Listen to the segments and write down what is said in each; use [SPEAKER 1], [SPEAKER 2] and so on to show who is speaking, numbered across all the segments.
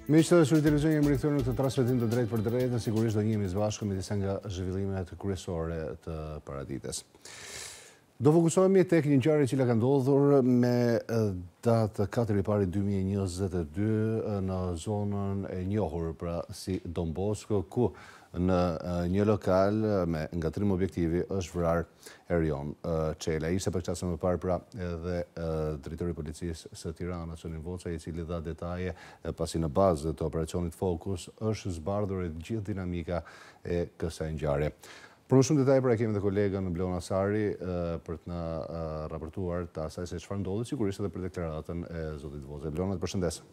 [SPEAKER 1] Miqtë e Syri Televizion, jemi rikthyer në këtë transmetim të drejtë për drejtë, sigurisht do jemi së bashku me disa nga zhvillimet kryesore të paradites. Do fokusohemi tek një ngjarje që ka ndodhur me datë 4/1/2022 në zonën e njohur pra si Don Bosko, ku në një lokal me ngatrim objektivi është vrarë Erion Çela. Ishte për çast më parë pra edhe drejtori i policisë së Tiranës, i cili dha detaje pasi në bazë të operacionit Fokus është zbardhur gjithë dinamika e kësaj ngjarje. Për më shumë detaje pra kemi dhe kolegën Bleona Sari për të na raportuar të asaj se çfarë ndodhi, sigurisht edhe për deklaratën e zotit Voze. Bleona, të përshëndes.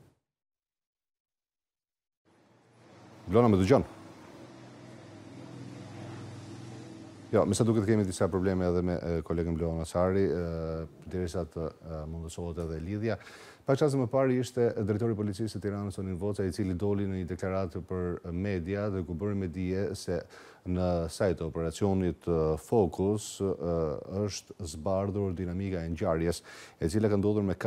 [SPEAKER 1] Bleona, më dëgjon? Jo, me sa duket kemi disa probleme edhe me kolegën Bleona Sari, derisa të mundësohet edhe lidhja. Pak çast më parë ishte drejtori i policisë së Tiranës, i cili doli në një deklaratë për media dhe ku bëri me dije se në sajt të operacionit Fokus është zbardhur dinamika e ngjarjes, e cila ka ndodhur me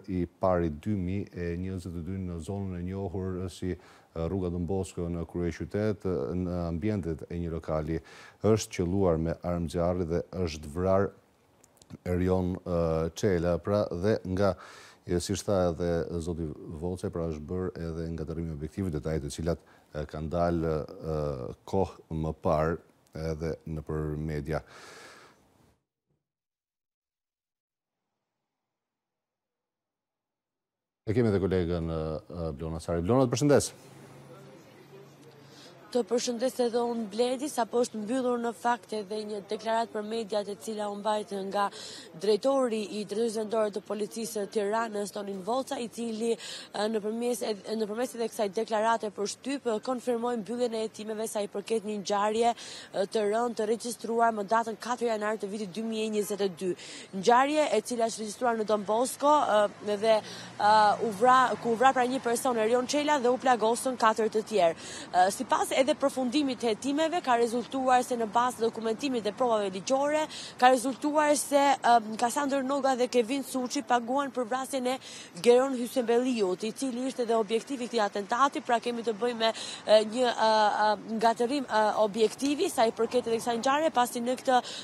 [SPEAKER 1] 4/1/2022 në zonën e njohur si rruga Don Bosko në kryeqytet, në ambientet e një lokali. Është qelluar me armë zjarri dhe është vrarë Erion Çela, pra dhe nga si tha edhe zoti Voce, pra është bërë edhe ngatërimi objektiv, detajet të cilat kanë dalë kohë më parë edhe nëpër media. E kemi edhe kolegën Bleona Sari. Bleona, të përshëndes.
[SPEAKER 2] Të përshëndes edhe unë Bledi, sapo është mbyllur në fakt edhe një deklaratë për mediat e cila u mbajt nga drejtori i drejtorisë vendore të policisë së Tiranës, Don Bosko, i cili nëpërmes edhe kësaj deklarate për shtyp konfirmoi mbylljen e hetimeve sa i përket një ngjarje të rëndë të regjistruar më datën 4 janar të vitit 2022. Ngjarje e cila është regjistruar në Don Bosko dhe ku u vra pra një person, Erion Çela, dhe u plagosën 4 të tjerë. Sipas edhe përfundimit të hetimeve, ka rezultuar se në bazë të dokumentimit dhe provave ligjore, ka rezultuar se Kasandër Noga dhe Kevin Suçi paguan për vrasjen e Geron Hysenbelliut, i cili ishte dhe objektivi i këtij atentati, pra kemi të bëjmë me një ngatërim objektivi sa i përket edhe kësaj ngjarje, pasi në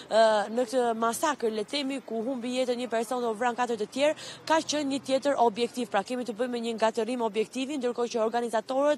[SPEAKER 2] këtë masakër, le të themi, ku humbi jetën një person dhe u vran 4 të tjerë, ka qenë një tjetër objektiv, pra kemi të bëjmë me një ngatërim objektivi, ndërkohë që organizatorët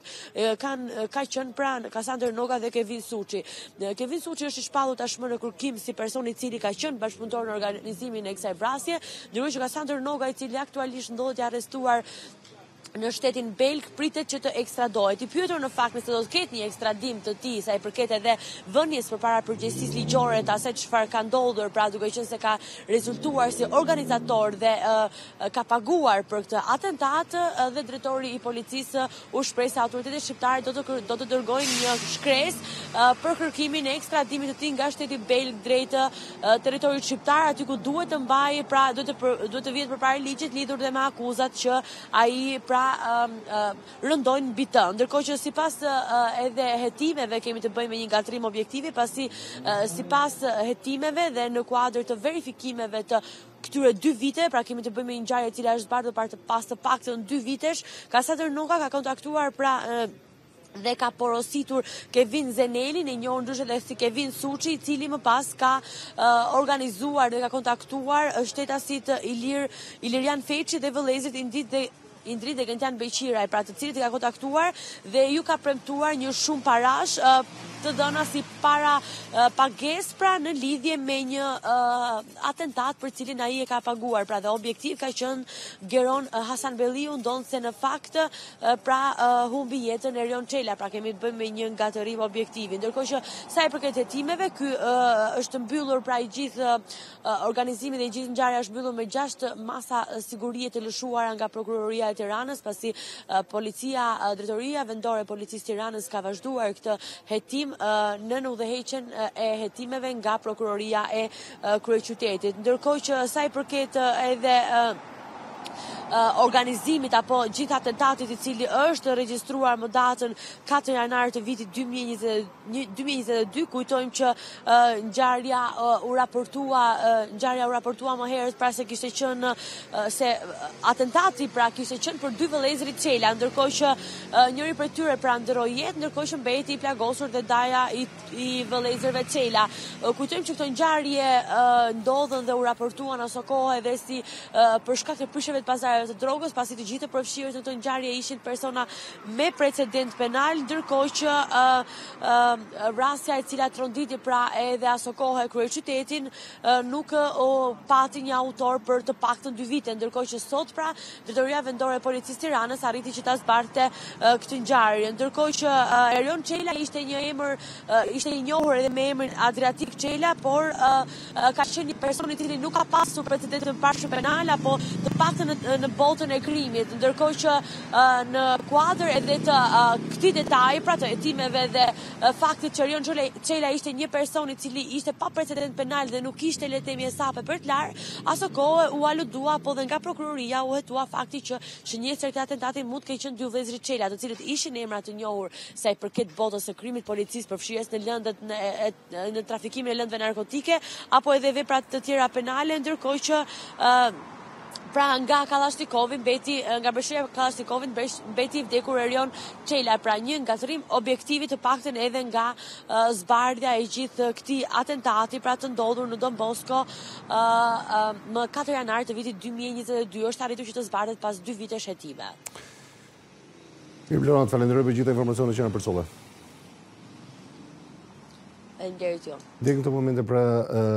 [SPEAKER 2] ka qenë pra Kasandër Noga dhe Kevin Suçi. Kevin Suçi është i shpallur tashmë në kërkim si person i cili ka qenë bashkëpunëtor në organizimin e kësaj vrasje, ndërkohë që Kasandër Noga, i cili aktualisht ndodhet i arrestuar në shtetin belg, pritet që të ekstradohet. I pyetur në fakt nëse do të ketë një ekstradim të tij sa i përket edhe vënies përpara përgjegjësisë ligjore të asaj çfarë ka ndodhur, pra duke qenë se ka rezultuar si organizator dhe ka paguar për këtë atentat, dhe drejtori i policisë u shpreh se autoritetet shqiptare do të dërgojnë një shkresë për kërkimin e ekstradimit të tij nga shteti belg drejt territorit shqiptar, aty ku duhet të mbajë, pra duhet të vihet përpara ligjit lidhur dhe me akuzat që ai pra rëndojnë mbi të. Ndërkohë që sipas edhe hetimeve kemi të bëjmë me një ngatrim objektivi, pasi sipas hetimeve dhe në kuadër të verifikimeve të këtyre 2 vite, pra kemi të bëjmë me një ngjarje e cila është zbardhur pas të paktën 2 vitesh, Kasandër Noga ka kontaktuar pra dhe ka porositur Kevin Zenelin, e njohur ndryshe edhe si Kevin Suçi, i cili më pas ka organizuar dhe ka kontaktuar shtetasit Ilirian Feçi dhe vëllezërit Indrit dhe Gentian Beqiraj, pra të cilët i ka kontaktuar dhe ju ka premtuar një shumë parash të dhëna si para pagesë, pra në lidhje me një atentat për cilin ai e ka paguar, pra dhe objektiv ka qenë Geron Hysenbelliu, ndonë se në fakt pra humbi jetën Erion Çela, pra kemi të bëjmë me një ngatërim objektivi. Ndërkohë që sa i përket hetimeve, ky është mbyllur pra i gjithë organizimi dhe i gjithë ngjarja është mbyllur me 6 masa sigurie të lëshuara nga prokuroria e Tiranës, pasi drejtoria vendore e policisë Tiranës ka vazhduar këtë hetim në udhëheqjen e hetimeve nga prokuroria e kryeqytetit. Ndërkohë që sa i përket edhe organizimit apo gjithë atentatit i cili është regjistruar më datën 4 janar të vitit 2022. Kujtojmë që ngjarja u raportua më herët pra se kishte qenë se atentati pra kishte qenë për 2 vëllezërit Çela, ndërkohë që njëri prej tyre pra ndroi jetë, ndërkohë që mbeti i plagosur dhe daja i vëllezërve Çela. Kujtojmë që këto ngjarje ndodhen dhe u raportuan ose kohë edhe si për shkak të prishjeve të pazareve të drogës, pasi të gjithë përfshirët në këto ngjarje ishin persona me precedent penal, ndërkohë që rastja e cila tronditi pra edhe aso kohë e kryeqytetin nuk pati një autor për të paktën 2 vite, ndërkohë që sot pra Drejtoria Vendore e Policisë Tiranës arriti që ta zbardhte këtë ngjarje, ndërkohë që Erion Çela ishte i njohur edhe me emrin Adriatik Çela, por ka qenë një person i cili nuk ka pasur precedent të parshëm penal apo të paktën në botën e krimit, ndërkohë që në kuadër edhe të këtij detaji, pra të hetimeve dhe faktit që Erion Çela ishte një person i cili ishte pa precedent penal dhe nuk ishte le të themi sape për të larë, aso kohë u aludua apo dhe nga prokuroria u hetua fakti që shënjestër këtë atentati mund të kenë qenë 2 vëllezërit Çela, të cilët ishin emra të njohur sa i përket botës së krimit, policisë, përfshirjes në lëndët në trafikimin e lëndëve narkotike apo edhe vepra të tjera penale, ndërkohë që pra nga Kallashtikovi nga mbështetja e Kallashtikovi mbeti i vdekur Erion Çela, pra një ngatrim objektivi të paktën edhe nga zbardhja e gjithë këtij atentati pra të ndodhur në Don Bosko më 4 janar të vitit 2022, është arritur që të zbardhet pas 2 vitesh hetime.
[SPEAKER 1] Bleona, falenderoj për gjithë informacionet që na përcolle.
[SPEAKER 2] Faleminderit ju.
[SPEAKER 1] Deri në këtë moment pra